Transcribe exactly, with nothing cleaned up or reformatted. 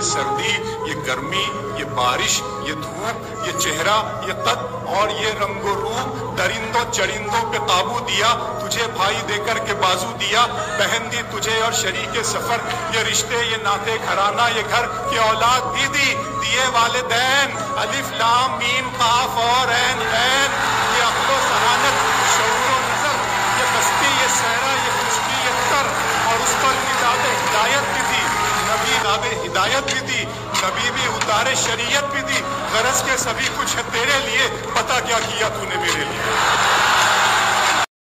सर्दी, ये गर्मी, ये बारिश, ये धूप, ये चेहरा, ये कद और ये रंगो रूप, दरिंदों चरिंदों पे काबू दिया, तुझे भाई देकर के बाजू दिया, बहन दी तुझे और शरीके सफर, ये रिश्ते, ये नाते घराना, ये घर की औलाद दीदी, दिए वालिदैन, अलिफ लाम मीम काफ और ऐन ऐन, ये अक्लो सहानत, शऊर नजर, ये बस्ती, ये सहरा, ये खुशकी, ये तर, और उस पर किताबे हिदायत भी थी, नबी नाबे हिदायत भी थी, नबी भी उतारे शरीयत भी थी, गरज के सभी कुछ है तेरे लिए, पता क्या किया तूने मेरे लिए।